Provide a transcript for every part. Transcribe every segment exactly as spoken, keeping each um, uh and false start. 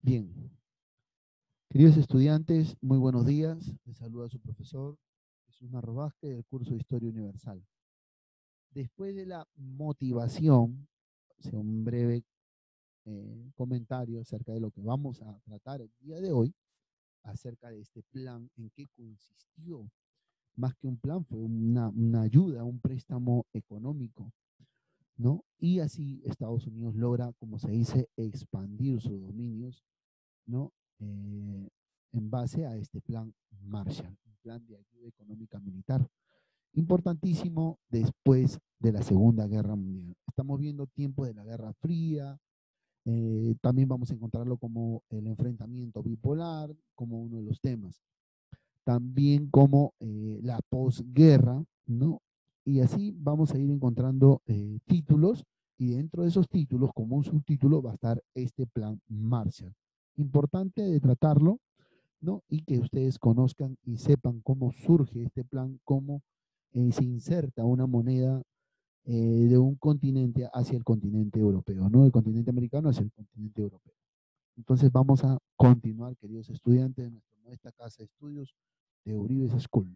Bien, queridos estudiantes, muy buenos días. Les saluda su profesor Jesús Narro Vázquez del curso de Historia Universal. Después de la motivación, o sea, un breve eh, comentario acerca de lo que vamos a tratar el día de hoy, acerca de este plan, en qué consistió. Más que un plan, fue una, una ayuda, un préstamo económico, ¿no? Y así Estados Unidos logra, como se dice, expandir sus dominios, ¿no? Eh, en base a este plan Marshall, un plan de ayuda económica militar, importantísimo después de la Segunda Guerra Mundial. Estamos viendo tiempos de la Guerra Fría, eh, también vamos a encontrarlo como el enfrentamiento bipolar, como uno de los temas. También como eh, la posguerra, ¿no? Y así vamos a ir encontrando eh, títulos, y dentro de esos títulos, como un subtítulo, va a estar este plan Marshall. Importante de tratarlo, ¿no? Y que ustedes conozcan y sepan cómo surge este plan, cómo eh, se inserta una moneda eh, de un continente hacia el continente europeo, ¿no? Del continente americano hacia el continente europeo. Entonces vamos a continuar, queridos estudiantes de nuestra nuestra casa de estudios de Uribe School.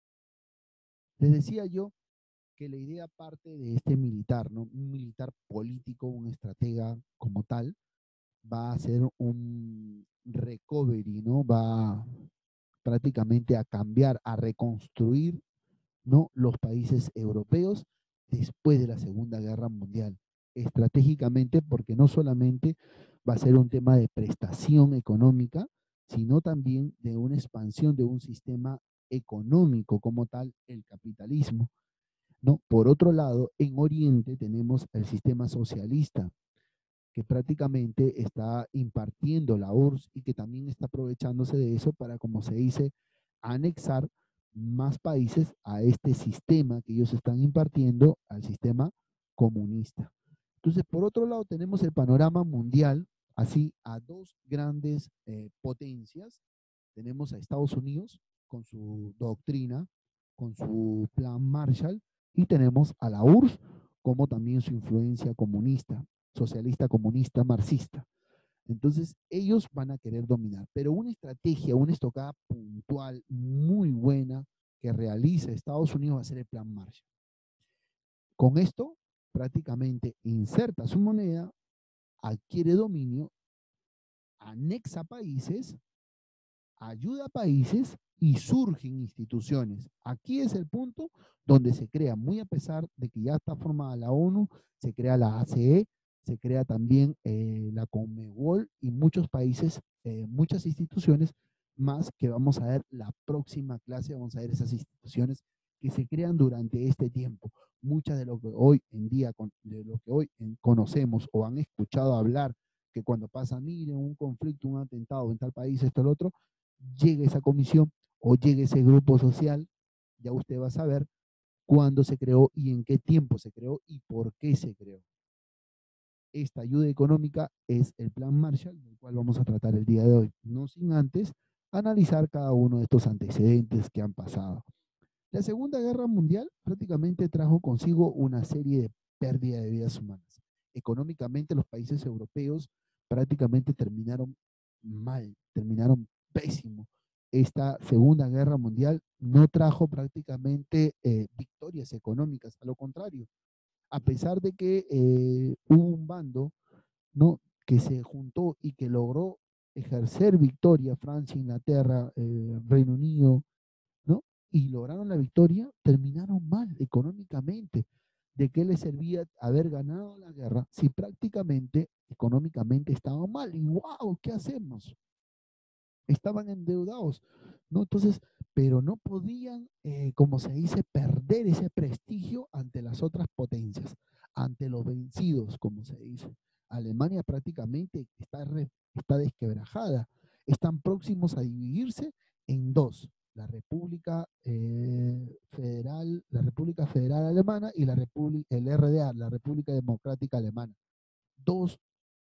Les decía yo que la idea parte de este militar, ¿no? Un militar político, un estratega como tal, va a hacer un recovery, ¿no? Va prácticamente a cambiar, a reconstruir, ¿no? Los países europeos después de la Segunda Guerra Mundial, estratégicamente, porque no solamente va a ser un tema de prestación económica, sino también de una expansión de un sistema económico como tal, el capitalismo, ¿no? Por otro lado, en Oriente tenemos el sistema socialista, que prácticamente está impartiendo la U R S S y que también está aprovechándose de eso para, como se dice, anexar más países a este sistema que ellos están impartiendo, al sistema comunista. Entonces, por otro lado, tenemos el panorama mundial, así a dos grandes eh, potencias. Tenemos a Estados Unidos con su doctrina, con su plan Marshall, y tenemos a la U R S S como también su influencia comunista, socialista, comunista, marxista. Entonces, ellos van a querer dominar, pero una estrategia, una estocada puntual muy buena que realiza Estados Unidos va a ser el plan Marshall. Con esto, prácticamente inserta su moneda, adquiere dominio, anexa países, ayuda a países y surgen instituciones. Aquí es el punto donde se crea, muy a pesar de que ya está formada la ONU, se crea la A C E, se crea también eh, la Conmebol y muchos países, eh, muchas instituciones más que vamos a ver la próxima clase, vamos a ver esas instituciones que se crean durante este tiempo. Muchas de lo que hoy en día, de lo que hoy conocemos o han escuchado hablar, que cuando pasa, miren, un conflicto, un atentado en tal país, esto, el otro, llegue esa comisión o llegue ese grupo social, ya usted va a saber cuándo se creó y en qué tiempo se creó y por qué se creó. Esta ayuda económica es el plan Marshall, del cual vamos a tratar el día de hoy, no sin antes analizar cada uno de estos antecedentes que han pasado. La Segunda Guerra Mundial prácticamente trajo consigo una serie de pérdidas de vidas humanas. Económicamente los países europeos prácticamente terminaron mal, terminaron pésimo. Esta Segunda Guerra Mundial no trajo prácticamente eh, victorias económicas, a lo contrario, a pesar de que eh, hubo un bando, ¿no? Que se juntó y que logró ejercer victoria, Francia, Inglaterra, eh, Reino Unido, ¿no? Y lograron la victoria, terminaron mal económicamente. ¿De qué les servía haber ganado la guerra si prácticamente económicamente estaban mal? Y wow, ¿qué hacemos? Estaban endeudados, ¿no? Entonces, pero no podían, eh, como se dice, perder ese prestigio ante las otras potencias, ante los vencidos, como se dice. Alemania prácticamente está, re, está desquebrajada, están próximos a dividirse en dos, la República eh, Federal, la República Federal Alemana y la República, el R D A, la República Democrática Alemana. Dos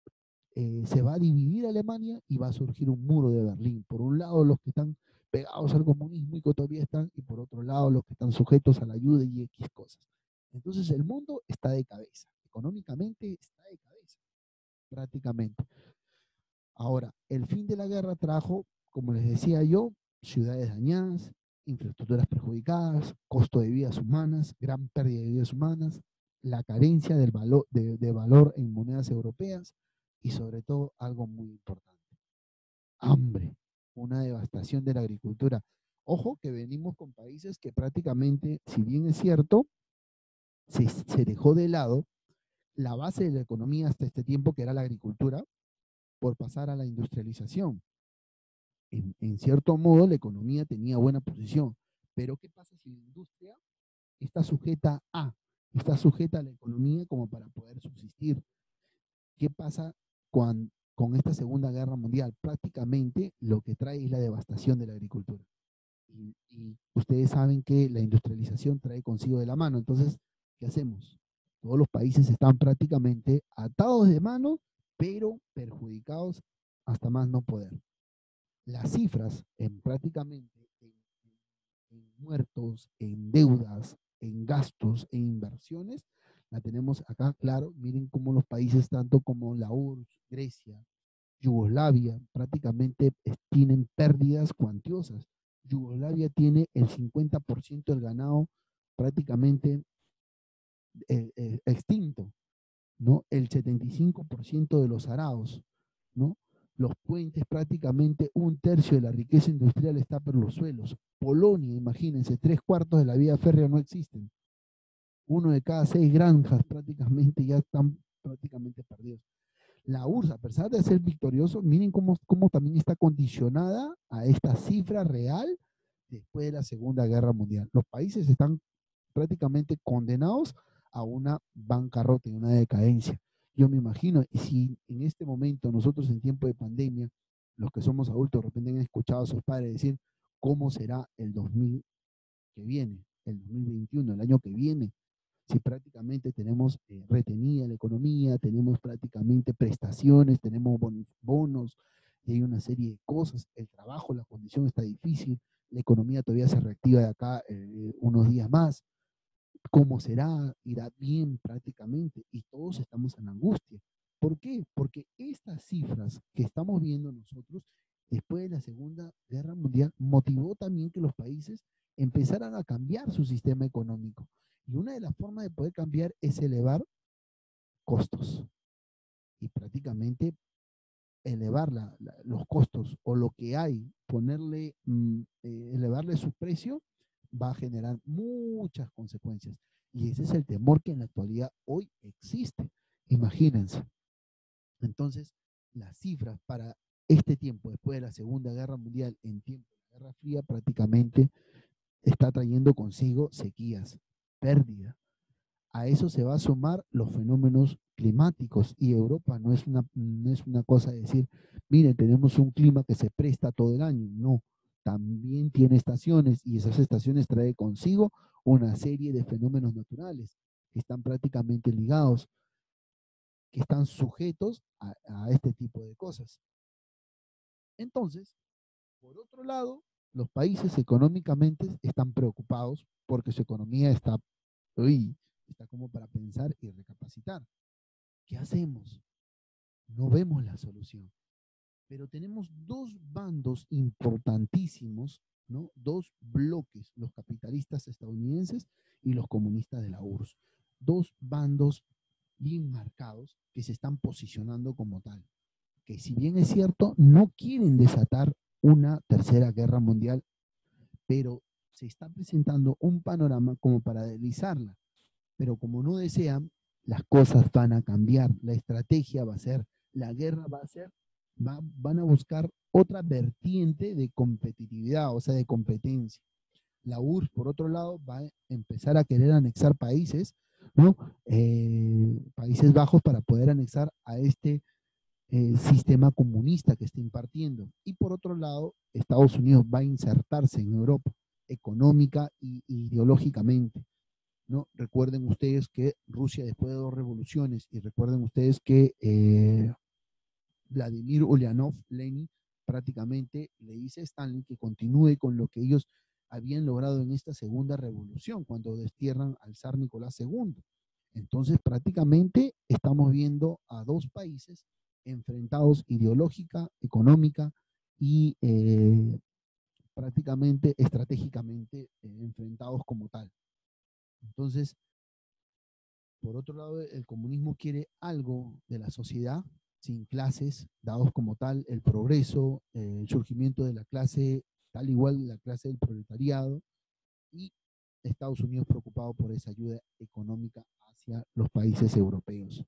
eh, se va a dividir Alemania y va a surgir un muro de Berlín. Por un lado los que están pegados al comunismo y que todavía están, y por otro lado los que están sujetos a la ayuda y X cosas. Entonces el mundo está de cabeza, económicamente está de cabeza, prácticamente. Ahora, El fin de la guerra trajo, como les decía yo, ciudades dañadas, infraestructuras perjudicadas, costo de vidas humanas, gran pérdida de vidas humanas, la carencia del valor, de, de valor en monedas europeas y sobre todo algo muy importante, hambre, una devastación de la agricultura. Ojo que venimos con países que prácticamente, si bien es cierto, se, se dejó de lado la base de la economía hasta este tiempo, que era la agricultura, por pasar a la industrialización. En, en cierto modo, la economía tenía buena posición, pero ¿qué pasa si la industria está sujeta a, está sujeta a la economía como para poder subsistir? ¿Qué pasa con, con esta Segunda Guerra Mundial? Prácticamente lo que trae es la devastación de la agricultura. Y, y ustedes saben que la industrialización trae consigo de la mano. Entonces, ¿qué hacemos? Todos los países están prácticamente atados de mano, pero perjudicados hasta más no poder. Las cifras en prácticamente en, en muertos, en deudas, en gastos, en inversiones, la tenemos acá, claro. Miren cómo los países, tanto como la U R S S, Grecia, Yugoslavia, prácticamente tienen pérdidas cuantiosas. Yugoslavia tiene el cincuenta por ciento del ganado prácticamente eh, eh, extinto, ¿no? El setenta y cinco por ciento de los arados, ¿no? Los puentes, prácticamente un tercio de la riqueza industrial está por los suelos. Polonia, imagínense, tres cuartos de la vía férrea no existen. Uno de cada seis granjas prácticamente ya están prácticamente perdidos. La U R S S, a pesar de ser victorioso, miren cómo, cómo también está condicionada a esta cifra real después de la Segunda Guerra Mundial. Los países están prácticamente condenados a una bancarrota y una decadencia. Yo me imagino, y si en este momento nosotros en tiempo de pandemia, los que somos adultos de repente han escuchado a sus padres decir cómo será el dos mil que viene, el dos mil veintiuno, el año que viene, si prácticamente tenemos eh, retenida la economía, tenemos prácticamente prestaciones, tenemos bonos, y hay una serie de cosas, el trabajo, la condición está difícil, la economía todavía se reactiva de acá eh, unos días más. ¿Cómo será? Irá bien prácticamente, y todos estamos en angustia. ¿Por qué? Porque estas cifras que estamos viendo nosotros después de la Segunda Guerra Mundial motivó también que los países empezaran a cambiar su sistema económico. Y una de las formas de poder cambiar es elevar costos y prácticamente elevar la, la, los costos o lo que hay, ponerle, mm, eh, elevarle su precio, va a generar muchas consecuencias. Y ese es el temor que en la actualidad hoy existe. Imagínense. Entonces, las cifras para este tiempo, después de la Segunda Guerra Mundial, en tiempo de la Guerra Fría, prácticamente está trayendo consigo sequías, pérdida. A eso se va a sumar los fenómenos climáticos, y Europa no es una, no es una cosa de decir, miren, tenemos un clima que se presta todo el año. No, también tiene estaciones, y esas estaciones traen consigo una serie de fenómenos naturales que están prácticamente ligados, que están sujetos a, a este tipo de cosas. Entonces, por otro lado, los países económicamente están preocupados porque su economía está, uy, está como para pensar y recapacitar. ¿Qué hacemos? No vemos la solución. Pero tenemos dos bandos importantísimos, ¿no? Dos bloques, los capitalistas estadounidenses y los comunistas de la U R S S. Dos bandos bien marcados que se están posicionando como tal. Que si bien es cierto, no quieren desatar una tercera guerra mundial, pero se está presentando un panorama como para deslizarla. Pero como no desean, las cosas van a cambiar, la estrategia va a ser, la guerra va a ser, va, van a buscar otra vertiente de competitividad, o sea, de competencia. La U R S S, por otro lado, va a empezar a querer anexar países, ¿no? Eh, Países Bajos, para poder anexar a este eh, sistema comunista que está impartiendo. Y por otro lado, Estados Unidos va a insertarse en Europa económica e ideológicamente, ¿no? Recuerden ustedes que Rusia, después de dos revoluciones, y recuerden ustedes que eh, Vladimir Ulyanov, Lenin, prácticamente le dice a Stalin que continúe con lo que ellos habían logrado en esta segunda revolución, cuando destierran al zar Nicolás segundo. Entonces, prácticamente estamos viendo a dos países enfrentados ideológica, económica y eh, prácticamente estratégicamente eh, enfrentados como tal. Entonces, por otro lado, el comunismo quiere algo de la sociedad sin clases, dados como tal el progreso, eh, el surgimiento de la clase, tal igual la clase del proletariado, y Estados Unidos preocupado por esa ayuda económica hacia los países europeos.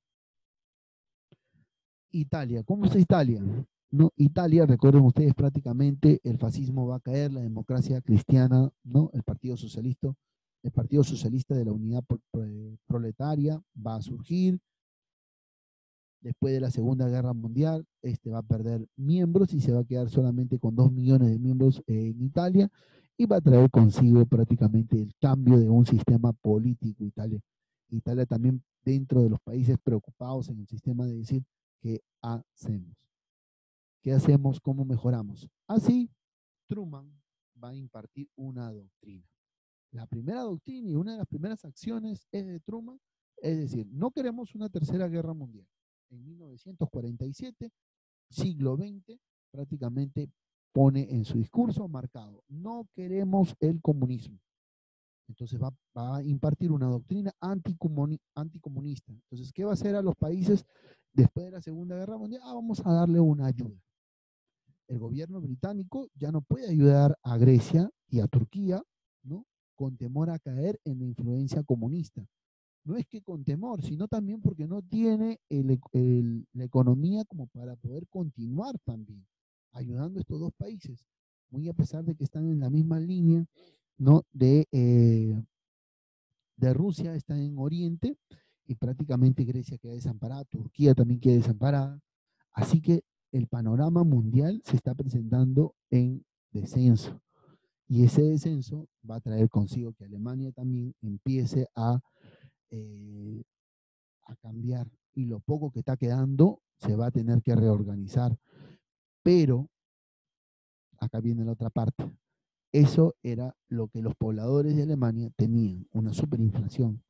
Italia, ¿cómo está Italia? ¿No? Italia, recuerden ustedes, prácticamente el fascismo va a caer, la democracia cristiana, ¿no? El Partido Socialista, el Partido Socialista de la Unidad Proletaria va a surgir. Después de la Segunda Guerra Mundial, este va a perder miembros y se va a quedar solamente con dos millones de miembros en Italia y va a traer consigo prácticamente el cambio de un sistema político Italia. Italia también dentro de los países preocupados en el sistema de decir, ¿qué hacemos? ¿Qué hacemos? ¿Cómo mejoramos? Así, Truman va a impartir una doctrina. La primera doctrina y una de las primeras acciones es de Truman, es decir, no queremos una tercera guerra mundial. En mil novecientos cuarenta y siete, siglo veinte, prácticamente pone en su discurso marcado, no queremos el comunismo. Entonces va, va a impartir una doctrina anticomunista. Entonces, ¿qué va a hacer a los países después de la Segunda Guerra Mundial? Ah, vamos a darle una ayuda. El gobierno británico ya no puede ayudar a Grecia y a Turquía, ¿no? Con temor a caer en la influencia comunista. No es que con temor, sino también porque no tiene el, el, la economía como para poder continuar también ayudando a estos dos países, muy a pesar de que están en la misma línea, ¿no? De, eh, de Rusia, está en Oriente, y prácticamente Grecia queda desamparada, Turquía también queda desamparada, así que el panorama mundial se está presentando en descenso, y ese descenso va a traer consigo que Alemania también empiece a eh, a cambiar y lo poco que está quedando se va a tener que reorganizar. Pero, acá viene la otra parte, eso era lo que los pobladores de Alemania tenían, una superinflación,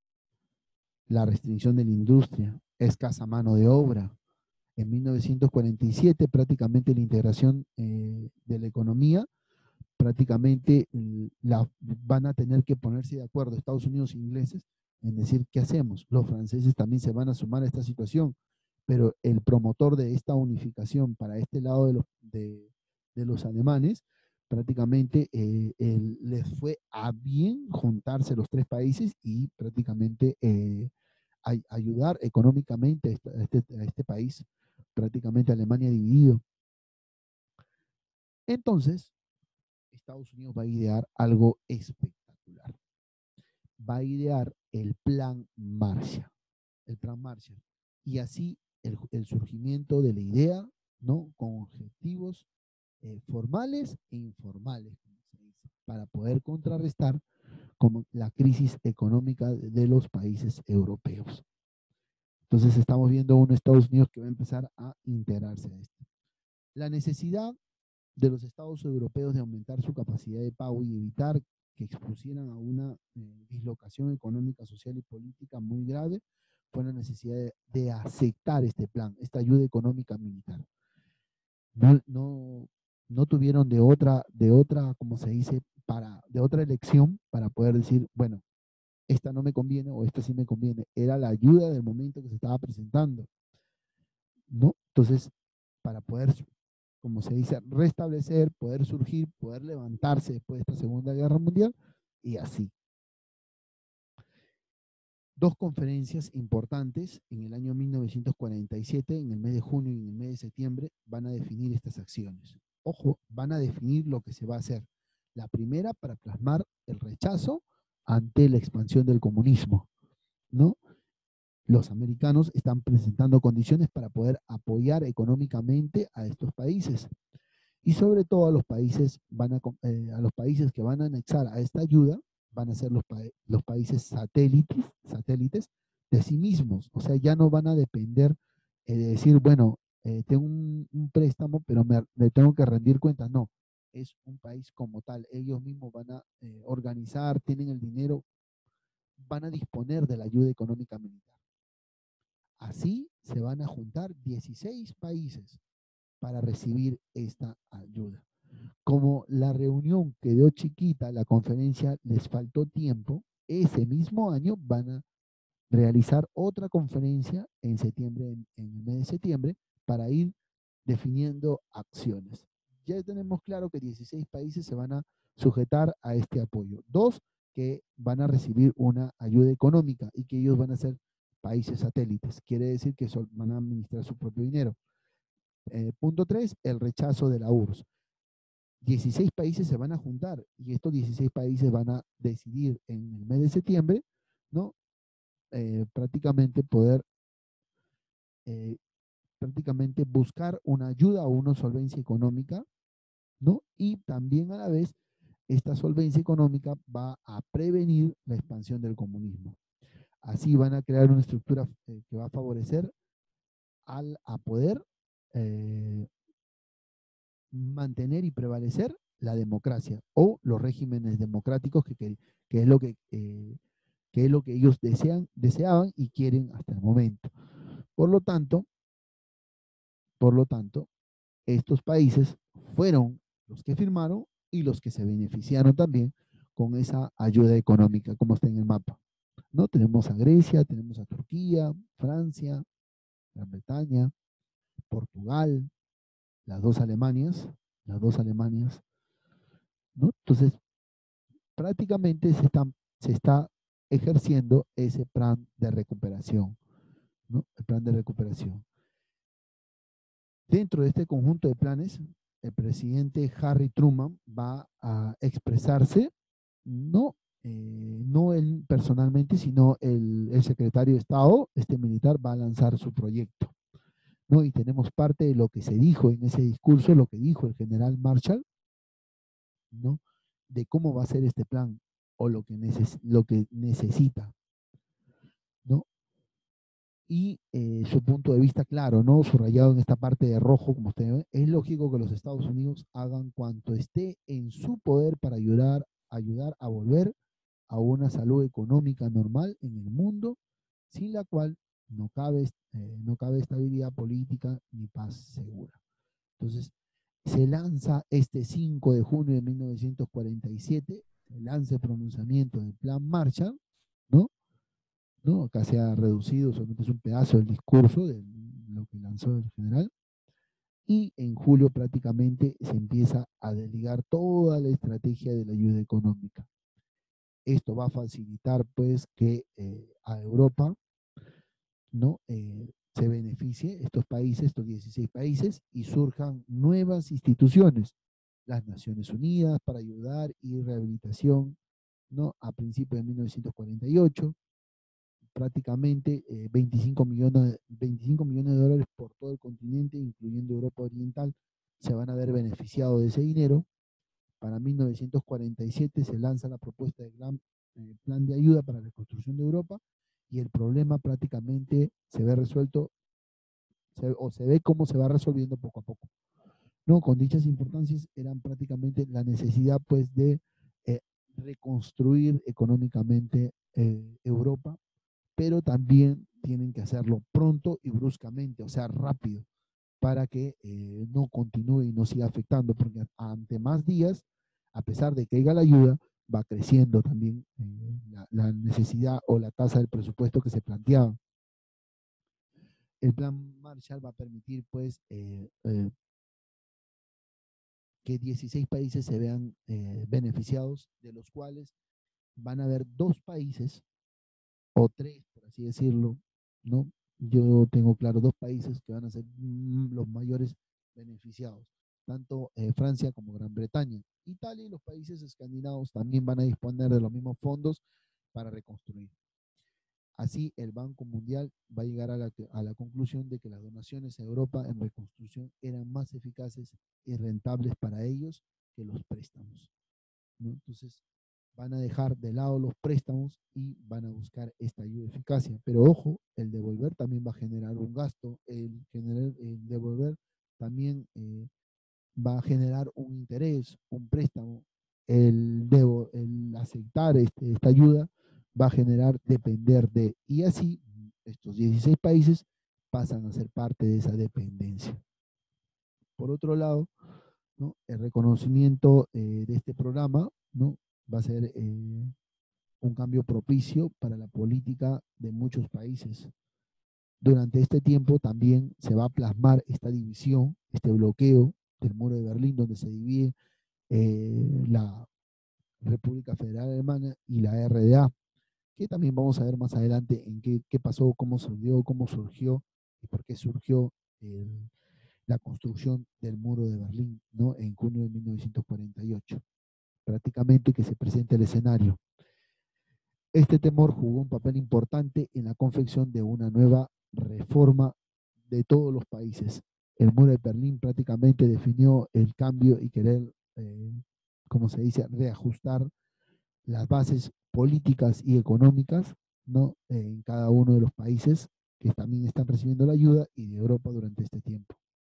la restricción de la industria, escasa mano de obra. En mil novecientos cuarenta y siete prácticamente la integración eh, de la economía, prácticamente la, van a tener que ponerse de acuerdo Estados Unidos e ingleses en decir qué hacemos. Los franceses también se van a sumar a esta situación, pero el promotor de esta unificación para este lado de los, de, de los alemanes, prácticamente eh, el, les fue a bien juntarse los tres países y prácticamente eh, a, ayudar económicamente a este, a, este, a este país, prácticamente Alemania dividido. Entonces, Estados Unidos va a idear algo espectacular. Va a idear el plan Marshall. El plan Marshall. Y así el, el surgimiento de la idea, ¿no? Con objetivos eh, formales e informales, como se dice, para poder contrarrestar como la crisis económica de, de los países europeos. Entonces estamos viendo un Estados Unidos que va a empezar a integrarse a esto. La necesidad de los estados europeos de aumentar su capacidad de pago y evitar que expusieran a una eh, dislocación económica, social y política muy grave, fue la necesidad de, de aceptar este plan, esta ayuda económica militar. No, no, no tuvieron de otra, de otra, como se dice, para, de otra elección para poder decir, bueno, esta no me conviene o esta sí me conviene. Era la ayuda del momento que se estaba presentando, ¿no? Entonces, para poder, como se dice, restablecer, poder surgir, poder levantarse después de esta Segunda Guerra Mundial, y así. Dos conferencias importantes en el año mil novecientos cuarenta y siete, en el mes de junio y en el mes de septiembre, van a definir estas acciones. Ojo, van a definir lo que se va a hacer. La primera para plasmar el rechazo ante la expansión del comunismo, ¿no? Los americanos están presentando condiciones para poder apoyar económicamente a estos países. Y sobre todo a los países, van a, eh, a los países que van a anexar a esta ayuda, van a ser los, pa los países satélites, satélites de sí mismos. O sea, ya no van a depender eh, de decir, bueno, eh, tengo un, un, préstamo, pero me, me tengo que rendir cuentas. No, es un país como tal. Ellos mismos van a eh, organizar, tienen el dinero, van a disponer de la ayuda económica militar. Así se van a juntar dieciséis países para recibir esta ayuda. Como la reunión quedó chiquita, la conferencia les faltó tiempo, ese mismo año van a realizar otra conferencia en septiembre, en, en el mes de septiembre, para ir definiendo acciones. Ya tenemos claro que dieciséis países se van a sujetar a este apoyo. Dos, que van a recibir una ayuda económica y que ellos van a ser países satélites. Quiere decir que son, van a administrar su propio dinero. Eh, punto tres, el rechazo de la U R S S. dieciséis países se van a juntar y estos dieciséis países van a decidir en el mes de septiembre, ¿no? Eh, prácticamente poder eh, prácticamente buscar una ayuda o una solvencia económica, ¿no? Y también a la vez esta solvencia económica va a prevenir la expansión del comunismo. Así van a crear una estructura eh, que va a favorecer al, a poder eh, mantener y prevalecer la democracia o los regímenes democráticos que, que, que es lo que, eh, que es lo que ellos desean, deseaban y quieren hasta el momento. Por lo tanto, por lo tanto, estos países fueron los que firmaron y los que se beneficiaron también con esa ayuda económica, como está en el mapa. ¿No? Tenemos a Grecia, tenemos a Turquía, Francia, Gran Bretaña, Portugal, las dos Alemanias, las dos Alemanias, ¿no? Entonces, prácticamente se está, se está ejerciendo ese plan de recuperación, ¿no? El plan de recuperación. Dentro de este conjunto de planes, el presidente Harry Truman va a expresarse, no, eh, no él personalmente, sino el, el secretario de Estado, este militar, va a lanzar su proyecto, ¿no? Y tenemos parte de lo que se dijo en ese discurso, lo que dijo el general Marshall, ¿no? De cómo va a ser este plan o lo que, neces lo que necesita, ¿no? Y eh, su punto de vista claro, ¿no? Subrayado en esta parte de rojo, como ustedes ven, es lógico que los Estados Unidos hagan cuanto esté en su poder para ayudar, ayudar a volver a una salud económica normal en el mundo, sin la cual no cabe, eh, no cabe estabilidad política ni paz segura. Entonces, se lanza este cinco de junio de mil novecientos cuarenta y siete, se lanza el pronunciamiento del Plan Marshall, ¿no? ¿No? Acá se ha reducido, solamente es un pedazo del discurso de lo que lanzó el general. Y en julio prácticamente se empieza a desligar toda la estrategia de la ayuda económica. Esto va a facilitar pues que eh, a Europa, ¿no? Eh, se beneficie estos países, estos dieciséis países, y surjan nuevas instituciones, las Naciones Unidas para ayudar y rehabilitación, ¿no? A principios de mil novecientos cuarenta y ocho, prácticamente eh, veinticinco millones, veinticinco millones de dólares por todo el continente, incluyendo Europa Oriental, se van a ver beneficiados de ese dinero. Para mil novecientos cuarenta y siete se lanza la propuesta del gran eh, plan de ayuda para la reconstrucción de Europa y el problema prácticamente se ve resuelto se, o se ve cómo se va resolviendo poco a poco. No, con dichas importancias eran prácticamente la necesidad pues de eh, reconstruir económicamente eh, Europa, pero también tienen que hacerlo pronto y bruscamente, o sea, rápido, para que eh, no continúe y no siga afectando, porque ante más días, a pesar de que haya la ayuda, va creciendo también eh, la, la, necesidad o la tasa del presupuesto que se planteaba. El plan Marshall va a permitir, pues, eh, eh, que dieciséis países se vean eh, beneficiados, de los cuales van a haber dos países, o tres, por así decirlo, ¿no? Yo tengo claro dos países que van a ser mm, los mayores beneficiados, tanto eh, Francia como Gran Bretaña. Italia y los países escandinavos también van a disponer de los mismos fondos para reconstruir. Así, el Banco Mundial va a llegar a la, a la conclusión de que las donaciones a Europa en reconstrucción eran más eficaces y rentables para ellos que los préstamos, ¿no? Entonces, van a dejar de lado los préstamos y van a buscar esta ayuda eficacia. Pero ojo, el devolver también va a generar un gasto, el, generar, el devolver también eh, va a generar un interés, un préstamo. El, debo, el aceptar este, esta ayuda va a generar depender de, y así Estos dieciséis países pasan a ser parte de esa dependencia. Por otro lado, ¿no? El reconocimiento eh, de este programa, ¿no? Va a ser eh, un cambio propicio para la política de muchos países. Durante este tiempo también se va a plasmar esta división, este bloqueo del muro de Berlín, donde se divide eh, la República Federal Alemana y la R D A, que también vamos a ver más adelante en qué, qué pasó, cómo surgió, cómo surgió y por qué surgió el, la construcción del muro de Berlín, ¿no? En junio de mil novecientos cuarenta y ocho. Prácticamente que se presenta el escenario. Este temor jugó un papel importante en la confección de una nueva reforma de todos los países. El muro de Berlín prácticamente definió el cambio y querer, eh, como se dice, reajustar las bases políticas y económicas, ¿no? En cada uno de los países que también están recibiendo la ayuda y de Europa durante este tiempo.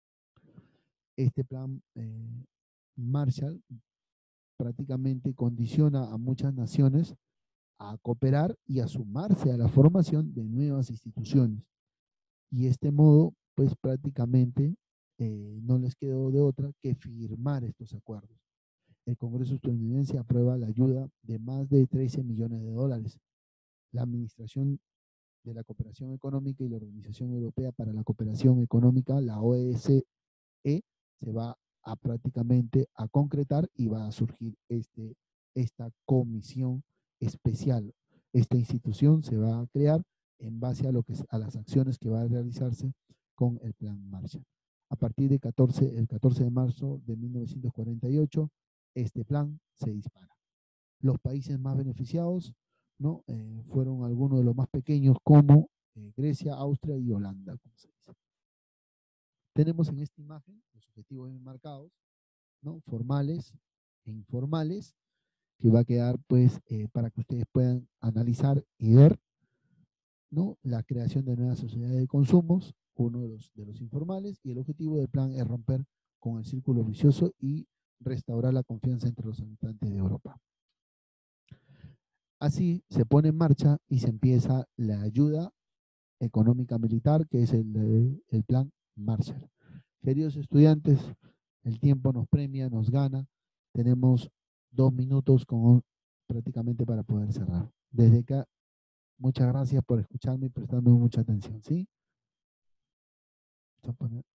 Este plan eh, Marshall prácticamente condiciona a muchas naciones a cooperar y a sumarse a la formación de nuevas instituciones. Y este modo, pues prácticamente eh, no les quedó de otra que firmar estos acuerdos. El Congreso estadounidense aprueba la ayuda de más de trece millones de dólares. La Administración de la Cooperación Económica y la Organización Europea para la Cooperación Económica, la O E C E, se va a prácticamente a concretar y va a surgir este, esta comisión especial. Esta institución se va a crear en base a, lo que, a las acciones que va a realizarse con el Plan Marshall. A partir de catorce, el catorce de marzo de mil novecientos cuarenta y ocho, este plan se dispara. Los países más beneficiados, ¿no? Eh, fueron algunos de los más pequeños como eh, Grecia, Austria y Holanda, como se dice. Tenemos en esta imagen los objetivos bien marcados, ¿no? Formales e informales, que va a quedar pues eh, para que ustedes puedan analizar y ver, ¿no? La creación de nuevas sociedades de consumos, uno de los, de los informales, y el objetivo del plan es romper con el círculo vicioso y restaurar la confianza entre los habitantes de Europa. Así se pone en marcha y se empieza la ayuda económica militar, que es el, el plan Marshall. Queridos estudiantes, el tiempo nos premia, nos gana. Tenemos dos minutos con, prácticamente para poder cerrar. Desde acá, muchas gracias por escucharme y prestarme mucha atención, ¿sí? Vamos a poner